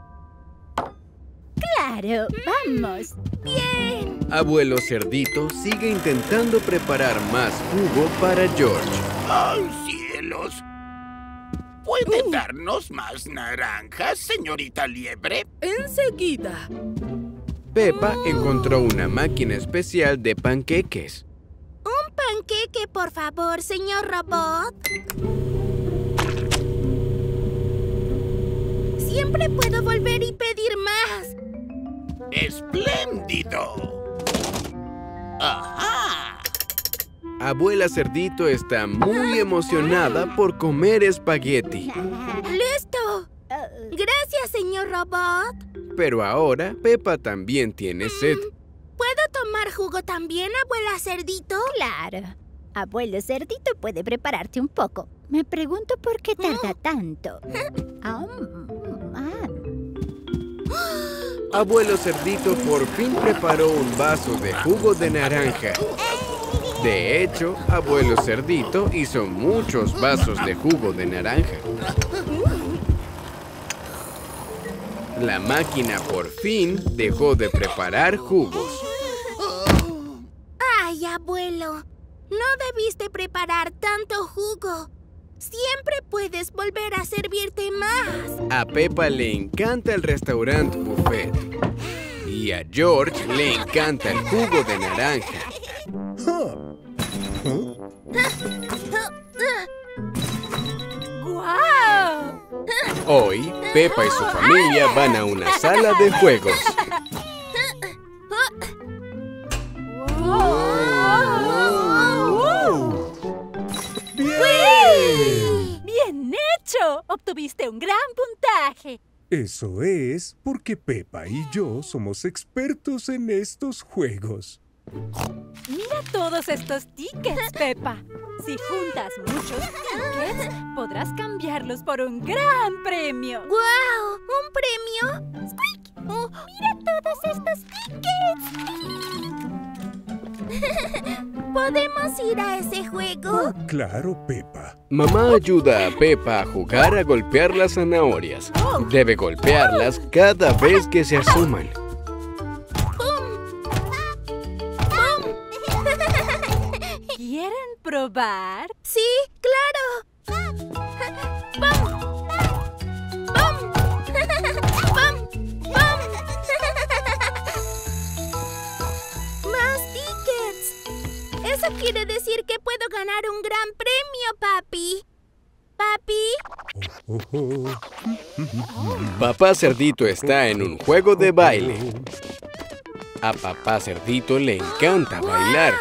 ¡Claro! ¡Vamos! ¡Bien! Abuelo Cerdito sigue intentando preparar más jugo para George. ¡Ay, cielos! ¿Puede darnos más naranjas, señorita Liebre? Enseguida. Peppa encontró una máquina especial de panqueques. Un panqueque, por favor, señor robot. Siempre puedo volver y pedir más. ¡Espléndido! ¡Ajá! Abuela Cerdito está muy emocionada por comer espagueti. ¡Listo! Gracias, señor robot. Pero ahora Peppa también tiene sed. ¿Puedo tomar jugo también, abuela Cerdito? Claro. Abuelo Cerdito puede prepararte un poco. Me pregunto por qué tarda tanto. Ah, ah. Abuelo Cerdito por fin preparó un vaso de jugo de naranja. De hecho, Abuelo Cerdito hizo muchos vasos de jugo de naranja. La máquina por fin dejó de preparar jugos. ¡Ay, abuelo! No debiste preparar tanto jugo. Siempre puedes volver a servirte más. A Peppa le encanta el restaurante buffet. Y a George le encanta el jugo de naranja. ¡Guau! Hoy, Peppa y su familia van a una sala de juegos. ¡Bien! ¡Bien hecho! Obtuviste un gran puntaje. Eso es porque Peppa y yo somos expertos en estos juegos. Mira todos estos tickets, Peppa. Si juntas muchos tickets, podrás cambiarlos por un gran premio. ¡Guau! ¿Un premio? ¡Squeak! Oh, ¡mira todos estos tickets! ¿Podemos ir a ese juego? Claro, Pepa. Mamá ayuda a Pepa a jugar a golpear las zanahorias. Debe golpearlas cada vez que se asoman. ¿Quieren probar? Sí, claro. ¡Bum! ¡Bum! ¡Bum! ¡Bum! ¡Más tickets! Eso quiere decir que puedo ganar un gran premio, papi. ¿Papi? Oh, oh. Papá Cerdito está en un juego de baile. A Papá Cerdito le encanta bailar.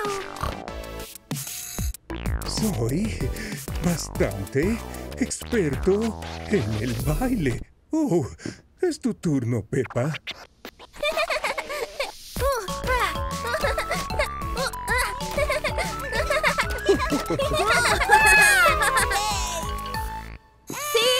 Soy bastante experto en el baile. Oh, es tu turno, Pepa. ¡Sí!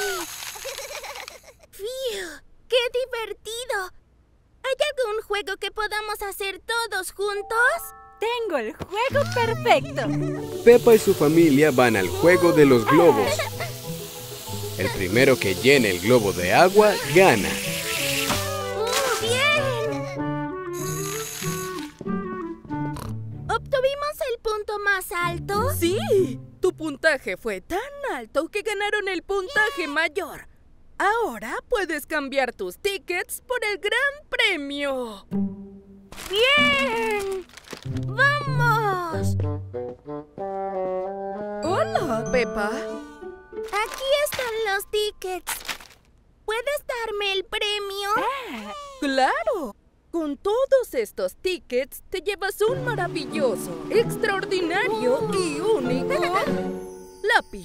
¡Fiu! ¡Qué divertido! ¿Hay algún juego que podamos hacer todos juntos? Tengo el juego perfecto. Pepa y su familia van al juego de los globos. El primero que llene el globo de agua gana. ¡Oh, bien! ¿Obtuvimos el punto más alto? ¡Sí! Tu puntaje fue tan alto que ganaron el puntaje mayor. Ahora puedes cambiar tus tickets por el gran premio. ¡Bien! ¡Vamos! Hola, Pepa. Aquí están los tickets. ¿Puedes darme el premio? ¡Claro! Con todos estos tickets te llevas un maravilloso, extraordinario y único lápiz.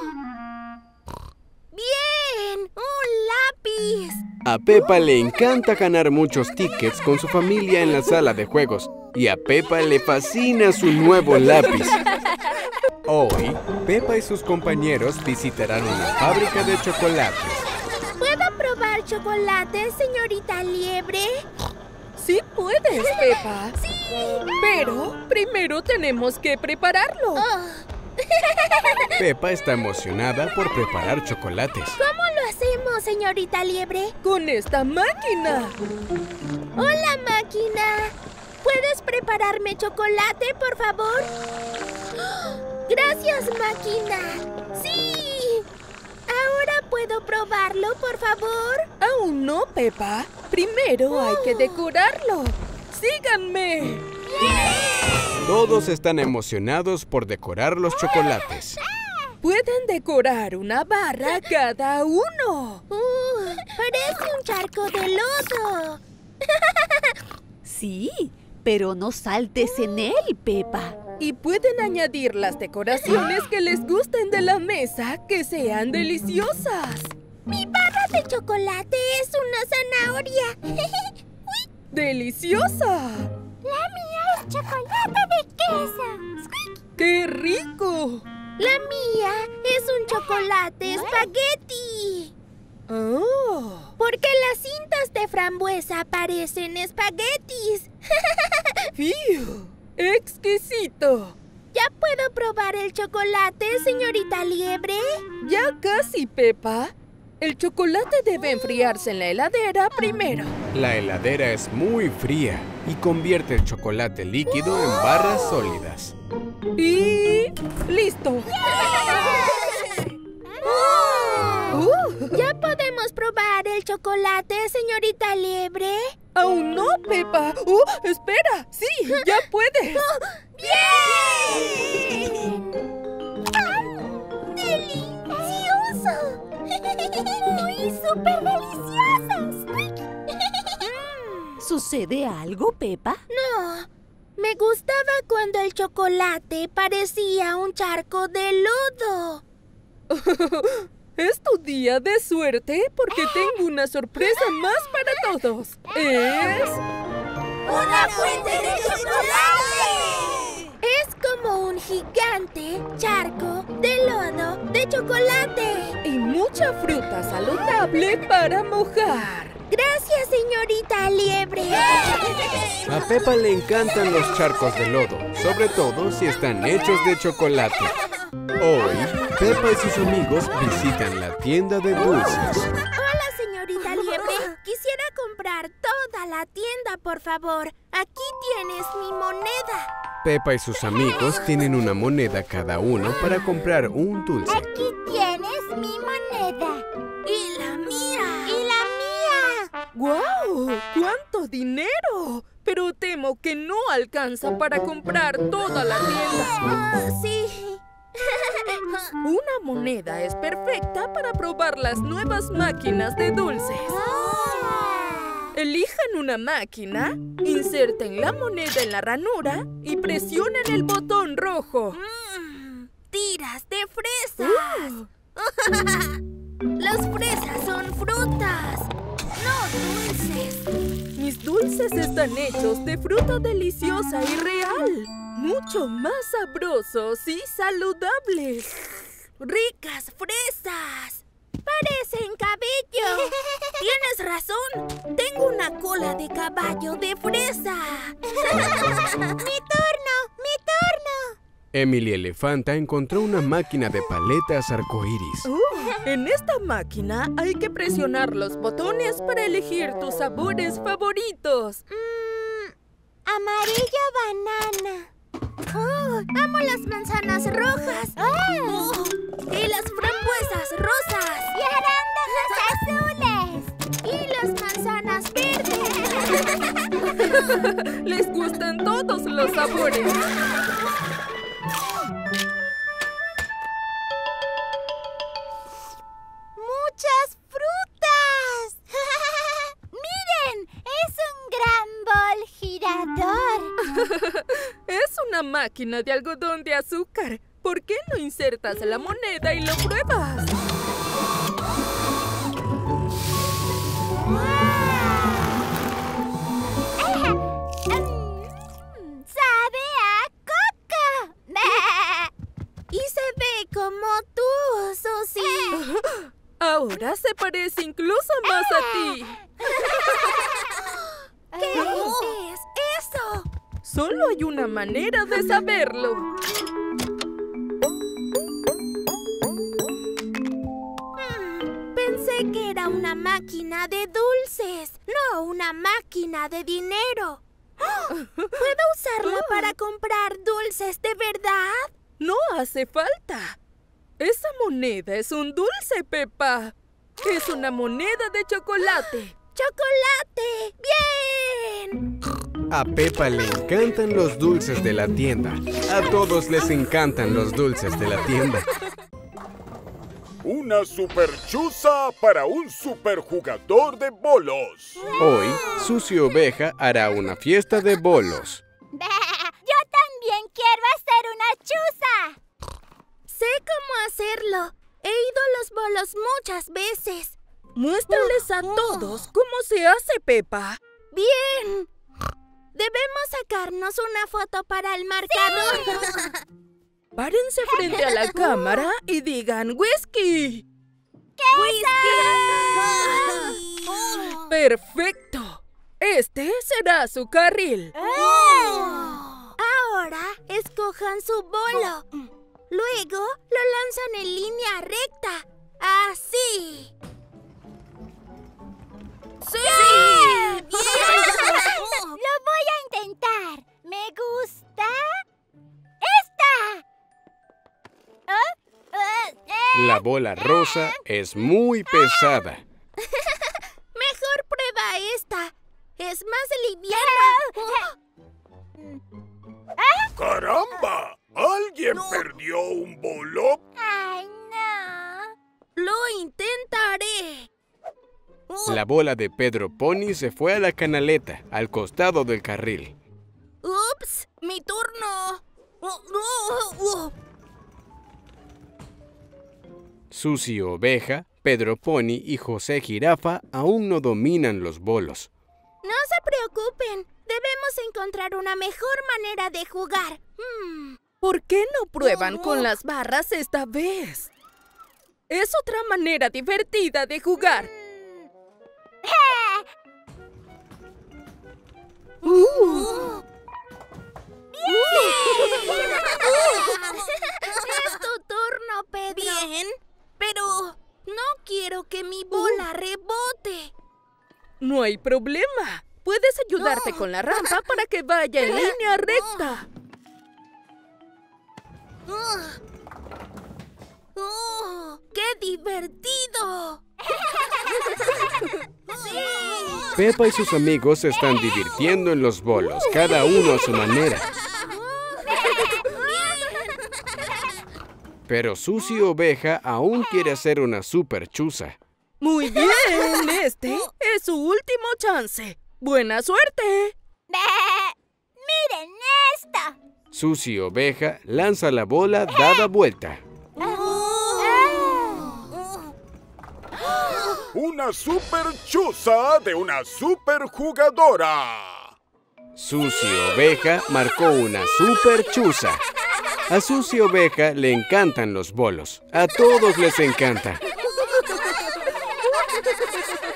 ¡Bien! ¡Un lápiz! A Pepa le encanta ganar muchos tickets con su familia en la sala de juegos. Y a Pepa le fascina su nuevo lápiz. Hoy, Pepa y sus compañeros visitarán una fábrica de chocolates. ¿Puedo probar chocolate, señorita Liebre? Sí puedes, Pepa. ¡Sí! Pero primero tenemos que prepararlo. Oh. Pepa está emocionada por preparar chocolates. ¿Cómo lo hacemos, señorita Liebre? Con esta máquina. ¡Hola, máquina! ¿Puedes prepararme chocolate, por favor? ¡Gracias, máquina! ¡Sí! ¿Ahora puedo probarlo, por favor? Aún no, Pepa. Primero hay que decorarlo. ¡Síganme! Todos están emocionados por decorar los chocolates. Pueden decorar una barra cada uno. Uh, ¡Parece un charco de lodo! Sí, pero no saltes en él, Pepa. Y pueden añadir las decoraciones que les gusten de la mesa, que sean deliciosas. ¡Mi barra de chocolate es una zanahoria! ¡Deliciosa! ¡La mía es chocolate de queso! ¡Squeak! ¡Qué rico! ¡La mía es un chocolate espagueti! ¡Oh! Porque las cintas de frambuesa parecen espaguetis. ¡Fiu! ¡Exquisito! ¿Ya puedo probar el chocolate, señorita Liebre? Ya casi, Pepa. El chocolate debe enfriarse en la heladera primero. La heladera es muy fría y convierte el chocolate líquido en barras sólidas. Y... ¡listo! ¡Oh! ¿Ya podemos probar el chocolate, señorita Liebre? ¡Aún no, Pepa! ¡Oh, espera! ¡Sí, ya puedes! ¡Bien! ¡Delicioso! ¡Muy súper delicioso! ¿Sucede algo, Pepa? No, me gustaba cuando el chocolate parecía un charco de lodo. Es tu día de suerte porque tengo una sorpresa más para todos. Es... ¡una fuente de chocolate! Es como un gigante charco de lodo de chocolate. Y mucha fruta saludable para mojar. Gracias, señorita Liebre. A Pepa le encantan los charcos de lodo, sobre todo si están hechos de chocolate. Hoy, Pepa y sus amigos visitan la tienda de dulces. Hola, señorita Liebre. Quisiera comprar toda la tienda, por favor. Aquí tienes mi moneda. Pepa y sus amigos tienen una moneda cada uno para comprar un dulce. Aquí tienes mi moneda. ¡Y la mía! ¡Y la mía! ¡Guau! ¡Cuánto dinero! Pero temo que no alcanza para comprar toda la tienda. Ah, sí. Una moneda es perfecta para probar las nuevas máquinas de dulces. Elijan una máquina, inserten la moneda en la ranura y presionen el botón rojo. Mm, ¡tiras de fresas! Uh. Las fresas son frutas, no dulces. Mis dulces están hechos de fruta deliciosa y real. Mucho más sabrosos y saludables. ¡Ricas fresas! ¡Parecen cabello! ¡Tienes razón! Tengo una cola de caballo de fresa. ¡Mi turno! ¡Mi turno! Emily Elefanta encontró una máquina de paletas arcoíris. Uh, en esta máquina hay que presionar los botones para elegir tus sabores favoritos. Mm, amarillo banana. Oh, amo las manzanas rojas. Oh. Oh, y las frambuesas rosas. Y arándanos azules. Y las manzanas verdes. Les gustan todos los sabores. ¡Muchas frutas! ¡Miren! ¡Es un gran bol girador! Es una máquina de algodón de azúcar. ¿Por qué no insertas la moneda y lo pruebas? ¡Sabe a coco! Y se ve como tú, Susie. Ahora se parece incluso más a ti. ¿Qué es eso? Solo hay una manera de saberlo. Hmm, pensé que era una máquina de dulces, no una máquina de dinero. ¿Puedo usarla para comprar dulces de verdad? No hace falta. Esa moneda es un dulce, Pepa. Es una moneda de chocolate. ¡Chocolate! ¡Bien! A Pepa le encantan los dulces de la tienda. A todos les encantan los dulces de la tienda. Una superchuza para un superjugador de bolos. Hoy, Susie Oveja hará una fiesta de bolos. Yo también quiero hacer una chuza. Sé cómo hacerlo. He ido a los bolos muchas veces. Muéstrales a todos cómo se hace, Pepa. ¡Bien! Debemos sacarnos una foto para el marcador. Párense frente a la cámara y digan ¡Whisky! ¡Whisky! ¡Perfecto! Este será su carril. Ahora escojan su bolo. Luego lo lanzan en línea recta. ¡Así! ¡Sí! ¡Bien! Lo voy a intentar. ¿Me gusta? ¡Esta! ¿Oh? Uh, eh. La bola rosa es muy pesada. Mejor prueba esta. Es más liviana. ¡Caramba! ¿Alguien No. perdió un bolo? ¡Ay, no! Lo intentaré. La bola de Pedro Pony se fue a la canaleta, al costado del carril. ¡Ups! ¡Mi turno! Oh, oh, oh. Susie Oveja, Pedro Pony y José Jirafa aún no dominan los bolos. No se preocupen. Debemos encontrar una mejor manera de jugar. Hmm. ¿Por qué no prueban con las barras esta vez? Es otra manera divertida de jugar. ¡Eh! hay problema. Puedes ayudarte con la rampa para que vaya en línea recta. ¡Oh! ¡Qué divertido! ¡Sí! Pepa y sus amigos se están divirtiendo en los bolos, cada uno a su manera. Pero Susie Oveja aún quiere hacer una super chuza. Muy bien, este es su último chance. ¡Buena suerte! ¡Miren esta! Susie Oveja lanza la bola dada vuelta. ¡Una super chuza de una super jugadora! Susie Oveja marcó una super chuza. A Susie Oveja le encantan los bolos. A todos les encanta.